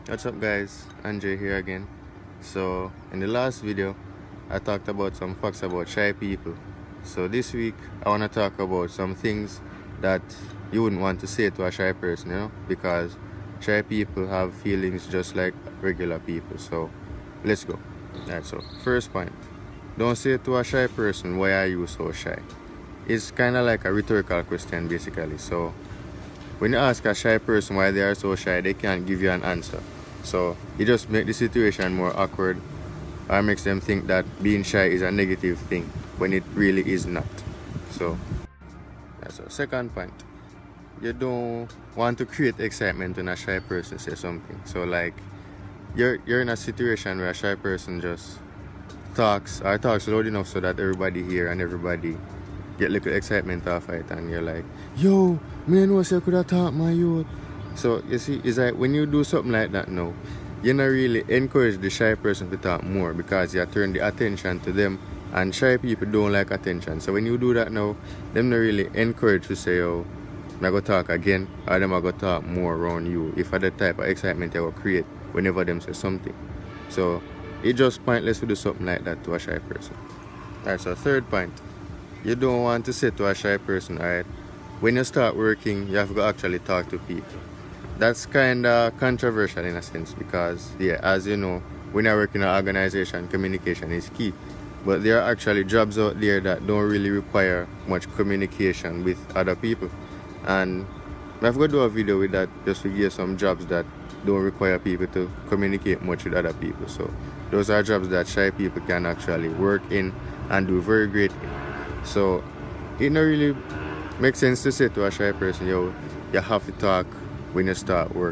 What's up guys, Andre here again. So in the last video I talked about some facts about shy people. So this week I want to talk about some things that you wouldn't want to say to a shy person, you know, because shy people have feelings just like regular people. So let's go. Alright, so first point, don't say to a shy person, why are you so shy? It's kind of like a rhetorical question basically. So when you ask a shy person why they are so shy, they can't give you an answer. So it just makes the situation more awkward, or makes them think that being shy is a negative thing when it really is not. So that's a second point. You don't want to create excitement when a shy person says something. So like you're in a situation where a shy person just talks loud enough so that everybody hear and everybody get little excitement off it, and you're like, yo, me know say I could have talked my youth. So you see, it's like when you do something like that now, you not really encourage the shy person to talk more because you turn the attention to them, and shy people don't like attention. So when you do that now, them not really encourage to say, oh, I go talk again, or them I go talk more around you if are the type of excitement they will create whenever them say something. So it's just pointless to do something like that to a shy person. Alright, so third point, you don't want to say to a shy person, alright, when you start working, you have to actually talk to people. That's kind of controversial in a sense because, yeah, as you know, when you work in an organization, communication is key. But there are actually jobs out there that don't really require much communication with other people. And I've got to do a video with that just to give some jobs that don't require people to communicate much with other people. So those are jobs that shy people can actually work in and do very great in. So it don't really make sense to say to a shy person, yo, you have to talk when you start work,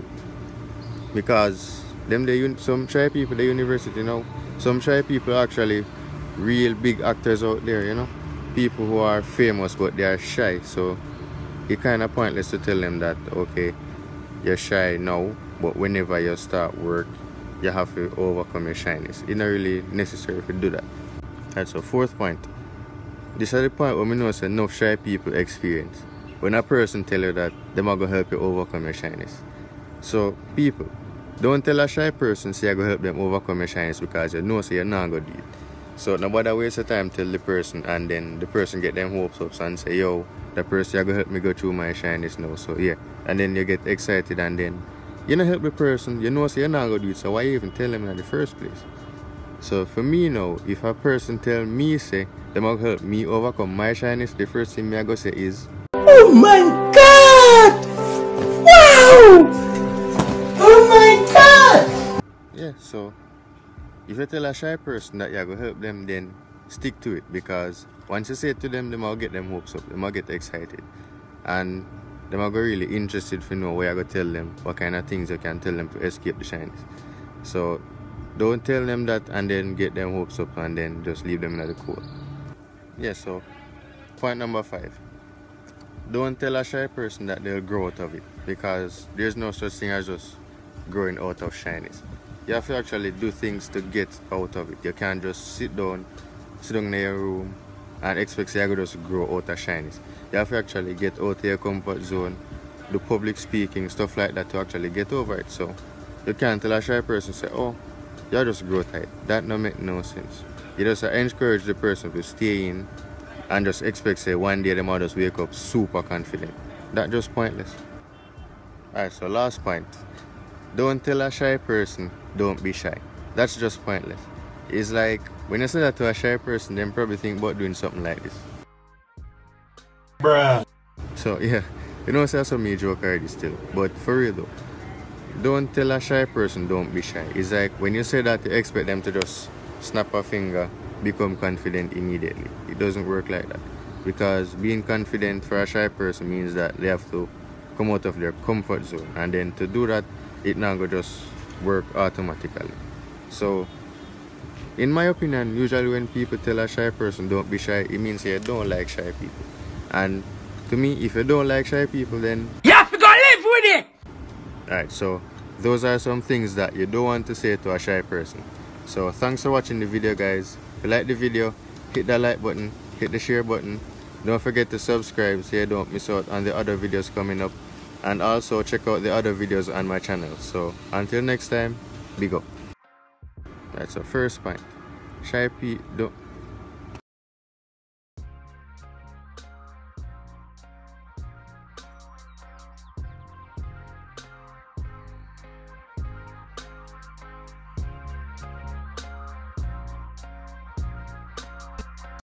because some shy people at the university, you know, some shy people are actually real big actors out there, you know, people who are famous but they are shy. So it's kind of pointless to tell them that, okay, you're shy now, but whenever you start work you have to overcome your shyness. It's not really necessary to do that. And so fourth point, this is the point where we know that enough shy people experience. When a person tell you that, them are going to help you overcome your shyness. So people, don't tell a shy person say you're going to help them overcome your shyness because you know so you're not going to do it. So nobody waste your time tell the person and then the person get them hopes up and say, yo, the person you're going to help me go through my shyness now. So yeah, and then you get excited and then you don't help the person, you know so you're not going to do it, so why you even tell them in the first place? So for me now, if a person tell me say they might help me overcome my shyness, the first thing I go say is, oh my god! Wow! Oh my god! yeah. So if you tell a shy person that you're going to help them, then stick to it, because once you say it to them, they might get them hopes up, they might get excited, and they might go really interested to know what you're going to tell them, what kind of things you can tell them to escape the shyness. So don't tell them that and then get them hopes up and then just leave them in the cold. Yeah, so point number 5. Don't tell a shy person that they'll grow out of it, because there's no such thing as just growing out of shyness. You have to actually do things to get out of it. You can't just sit down in your room and expect you're going to just grow out of shyness. You have to actually get out of your comfort zone, do public speaking, stuff like that to actually get over it. So you can't tell a shy person, say, oh, you just grow tight. That don't make no sense. You just encourage the person to stay in and just expect say one day they might just wake up super confident. That's just pointless. Alright, so last point. Don't tell a shy person don't be shy. That's just pointless. It's like when you say that to a shy person, they probably think about doing something like this. Bruh. So yeah, you know that's some me joke already still. But for real though, don't tell a shy person don't be shy. It's like when you say that, you expect them to just snap a finger, become confident immediately. It doesn't work like that, because being confident for a shy person means that they have to come out of their comfort zone, and then to do that, it not go just work automatically. So in my opinion, usually when people tell a shy person don't be shy, it means you don't like shy people. And to me, if you don't like shy people, then You have to go live with it! alright, so those are some things that you don't want to say to a shy person. So thanks for watching the video guys. If you like the video, hit that like button, hit the share button. Don't forget to subscribe so you don't miss out on the other videos coming up. and also check out the other videos on my channel. So until next time, big up. That's the first point. Shy people don't